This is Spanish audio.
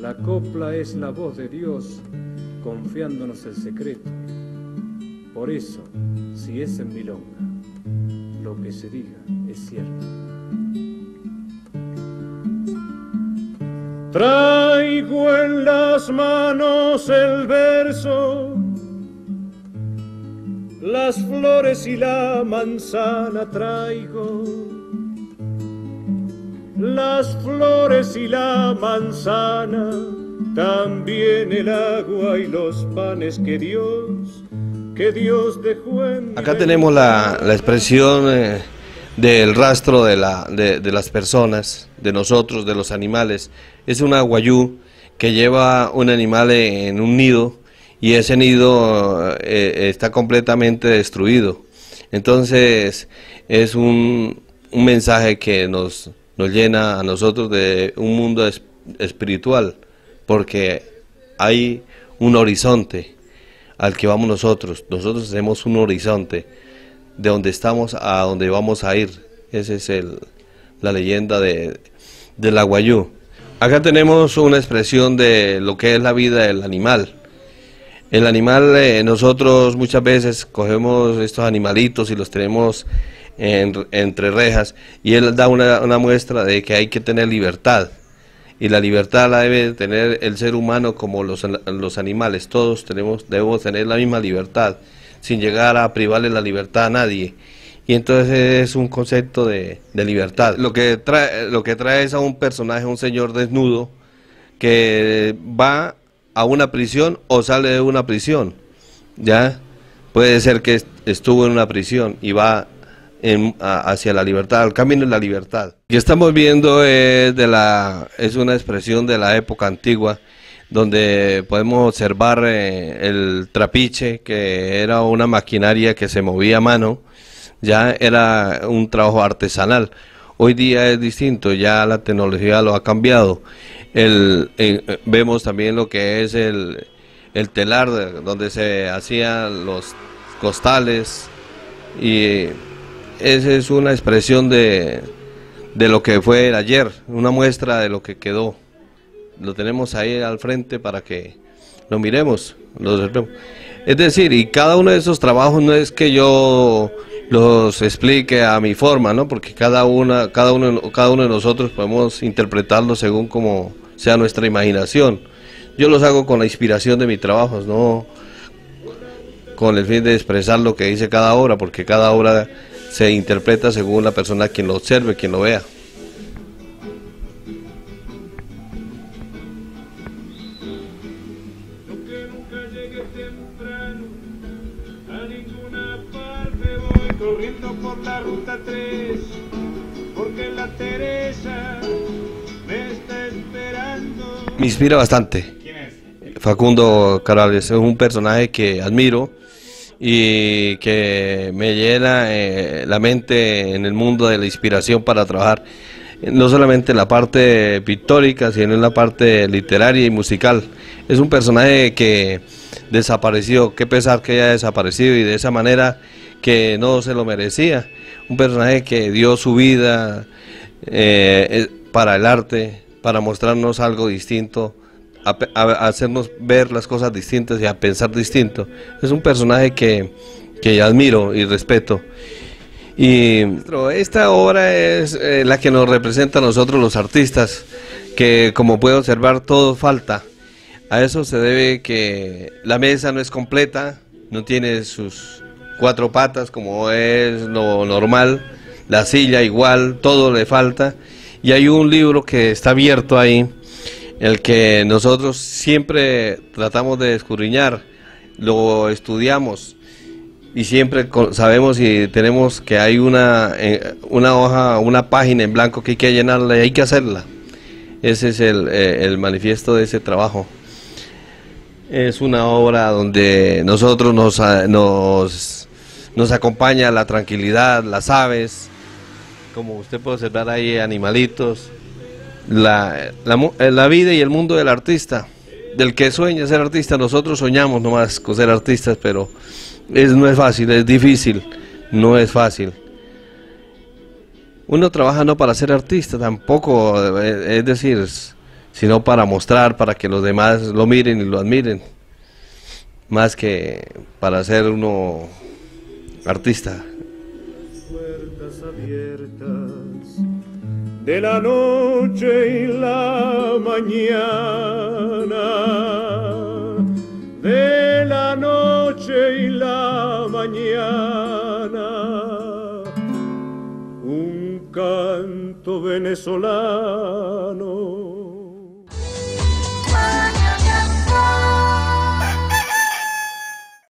La copla es la voz de Dios confiándonos el secreto. Por eso, si es en milonga, lo que se diga es cierto. Traigo en las manos el verso, las flores y la manzana traigo, las flores y la manzana, también el agua y los panes que Dios dejó en mi. Acá tenemos la expresión del rastro de las personas, de nosotros, de los animales. Es una guayú que lleva un animal en un nido y ese nido está completamente destruido. Entonces es un mensaje que nos llena a nosotros de un mundo espiritual, porque hay un horizonte al que vamos nosotros. Nosotros tenemos un horizonte de donde estamos a donde vamos a ir. Esa es la leyenda de la guayú. Acá tenemos una expresión de lo que es la vida del animal. El animal, nosotros muchas veces cogemos estos animalitos y los tenemos entre rejas, y él da una muestra de que hay que tener libertad, y la libertad la debe tener el ser humano como los animales. Todos debemos tener la misma libertad, sin llegar a privarle la libertad a nadie. Y entonces es un concepto de libertad. Lo que trae es a un personaje, un señor desnudo, que va a una prisión o sale de una prisión, ¿ya? Puede ser que estuvo en una prisión y va hacia la libertad, al camino de la libertad. Y estamos viendo es una expresión de la época antigua, donde podemos observar el trapiche, que era una maquinaria que se movía a mano, ya era un trabajo artesanal. Hoy día es distinto, ya la tecnología lo ha cambiado. Vemos también lo que es el telar, donde se hacían los costales, y esa es una expresión de lo que fue el ayer, una muestra de lo que quedó. Lo tenemos ahí al frente para que lo miremos, lo observemos. Es decir, y cada uno de esos trabajos no es que yo los explique a mi forma, ¿no? Porque cada uno de nosotros podemos interpretarlo según como sea nuestra imaginación. Yo los hago con la inspiración de mis trabajos, no con el fin de expresar lo que dice cada obra, porque cada obra se interpreta según la persona quien lo observe, quien lo vea. Corriendo por la ruta 3, porque la Teresa me está esperando. Me inspira bastante. ¿Quién es? Facundo Cabral es un personaje que admiro y que me llena la mente en el mundo de la inspiración para trabajar, no solamente en la parte pictórica, sino en la parte literaria y musical. Es un personaje que desapareció, qué pesar que haya desaparecido, y de esa manera que no se lo merecía. Un personaje que dio su vida para el arte, para mostrarnos algo distinto, a hacernos ver las cosas distintas y a pensar distinto. Es un personaje que admiro y respeto. Y esta obra es la que nos representa a nosotros los artistas, que como puede observar todo falta. A eso se debe que la mesa no es completa, no tiene sus 4 patas como es lo normal, la silla igual, todo le falta, y hay un libro que está abierto ahí, el que nosotros siempre tratamos de escudriñar, lo estudiamos y siempre sabemos y tenemos que hay una hoja, una página en blanco que hay que llenarla y hay que hacerla. Ese es el manifiesto de ese trabajo. Es una obra donde nosotros nos acompaña la tranquilidad, las aves, como usted puede observar ahí, animalitos, la vida y el mundo del artista, del que sueña ser artista. Nosotros soñamos nomás con ser artistas, pero no es fácil, es difícil, no es fácil. Uno trabaja no para ser artista tampoco, es decir, sino para mostrar, para que los demás lo miren y lo admiren, más que para ser uno artista. Puertas abiertas de la noche y la mañana, de la noche y la mañana, un canto venezolano